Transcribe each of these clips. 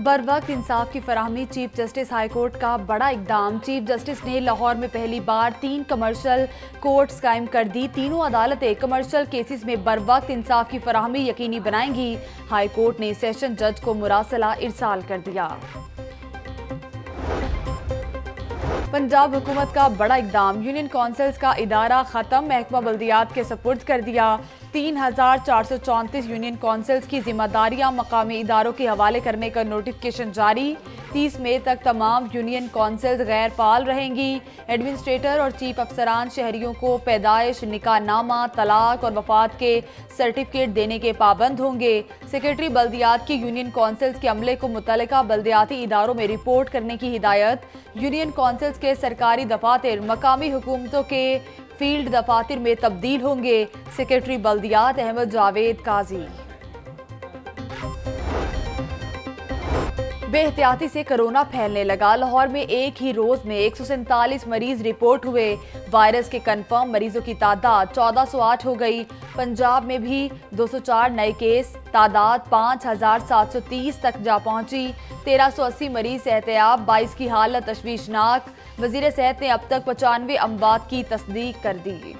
बर वक्त इंसाफ की फराहमी, चीफ जस्टिस हाई कोर्ट का बड़ा इकदाम। चीफ जस्टिस ने लाहौर में पहली बार 3 कमर्शियल कोर्ट्स कायम कर दी। तीनों अदालतें कमर्शियल केसेस में बर वक्त इंसाफ की फराहमी यकीनी बनाएंगी। हाई कोर्ट ने सेशन जज को मुरासला इरसाल कर दिया। पंजाब हुकूमत का बड़ा इकदाम, यूनियन काउंसिल्स का इदारा खत्म, महकमा बल्दियात के सपुर्द कर दिया। 3434 यूनियन काउंसिल्स की जिम्मेदारियां मकामी इदारों के हवाले करने का नोटिफिकेशन जारी। 30 मई तक तमाम यूनियन काउंसिल्स गैर फाल रहेंगी। एडमिनिस्ट्रेटर और चीफ अफसरान शहरियों को पैदाइश, निकाहनामा, तलाक और वफात के सर्टिफिकेट देने के पाबंद होंगे। सेक्रेटरी बल्दियात की यूनियन काउंसिल्स के अमले को मुतल्लिका बल्दियाती इदारों में रिपोर्ट करने की हिदायत। यूनियन काउंसिल्स के सरकारी दफातर मकामी हुकूमतों के फील्ड दफातर में तब्दील होंगे। सेक्रेटरी बल्दियात अहमद जावेद काजी। बेहतियाती से कोरोना फैलने लगा। लाहौर में एक ही रोज में 147 मरीज रिपोर्ट हुए। वायरस के कंफर्म मरीजों की तादाद 1408 हो गई। पंजाब में भी 204 नए केस, तादाद 5730 तक जा पहुंची। 1380 मरीज सेहतयाब, 22 की हालत तशवीशनाक। वजीर सेहत ने अब तक 95 अमवात की तस्दीक कर दी।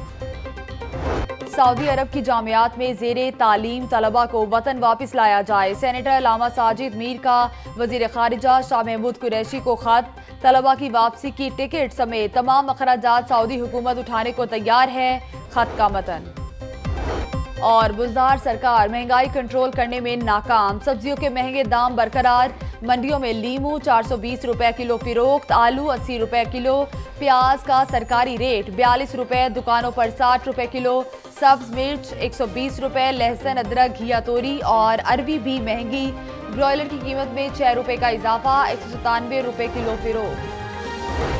सऊदी अरब की जामियात में ज़ेरे तालीम तलबा को वतन वापस लाया जाए। सेनेटर अलामा साजिद मीर का वजीर खारिजा शाह महमूद कुरैशी को खत। तलबा की वापसी की टिकट समेत तमाम अखराजात सऊदी हुकूमत उठाने को तैयार है। खत का मतन। और बुज़दार सरकार महंगाई कंट्रोल करने में नाकाम, सब्जियों के महंगे दाम बरकरार। मंडियों में लीमू 420 रुपए किलो फिरोख्त, आलू 80 रुपए किलो, प्याज का सरकारी रेट 42 रुपए, दुकानों पर 60 रुपए किलो, सब्ज मिर्च 120 रुपए, लहसुन, अदरक, घिया तोरी और अरबी भी महंगी। ब्रॉयलर की कीमत में 6 रुपए का इजाफा, 197 रुपए किलो फिरोख्त।